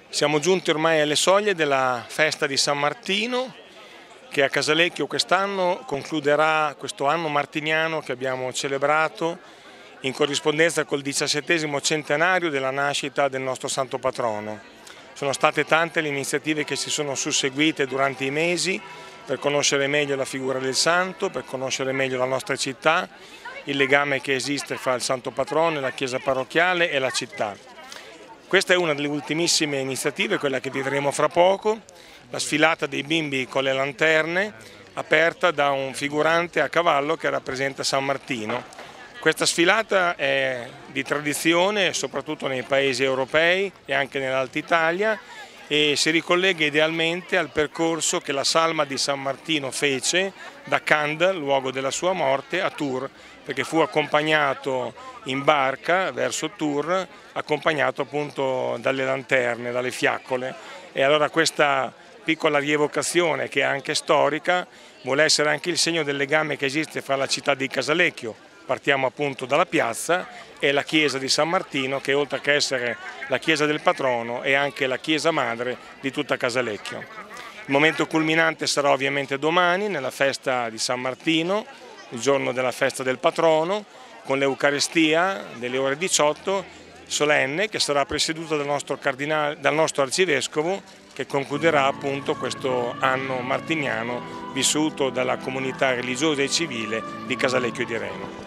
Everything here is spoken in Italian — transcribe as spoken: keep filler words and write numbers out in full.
Siamo giunti ormai alle soglie della festa di San Martino, che a Casalecchio quest'anno concluderà questo anno martiniano che abbiamo celebrato in corrispondenza col diciassettesimo centenario della nascita del nostro santo patrono. Sono state tante le iniziative che si sono susseguite durante i mesi per conoscere meglio la figura del santo, per conoscere meglio la nostra città, il legame che esiste fra il santo patrono, la chiesa parrocchiale e la città. Questa è una delle ultimissime iniziative, quella che vivremo fra poco, la sfilata dei bimbi con le lanterne, aperta da un figurante a cavallo che rappresenta San Martino. Questa sfilata è di tradizione, soprattutto nei paesi europei e anche nell'Alta Italia, e si ricollega idealmente al percorso che la salma di San Martino fece da Cannes, luogo della sua morte, a Tours, perché fu accompagnato in barca verso Tours, accompagnato appunto dalle lanterne, dalle fiaccole. E allora questa piccola rievocazione, che è anche storica, vuole essere anche il segno del legame che esiste fra la città di Casalecchio. Partiamo appunto dalla piazza e la chiesa di San Martino, che oltre che essere la chiesa del patrono è anche la chiesa madre di tutta Casalecchio. Il momento culminante sarà ovviamente domani nella festa di San Martino, il giorno della festa del patrono, con l'Eucaristia delle ore diciotto, solenne, che sarà presieduta dal nostro, cardinale, dal nostro arcivescovo, che concluderà appunto questo anno martiniano vissuto dalla comunità religiosa e civile di Casalecchio di Reno.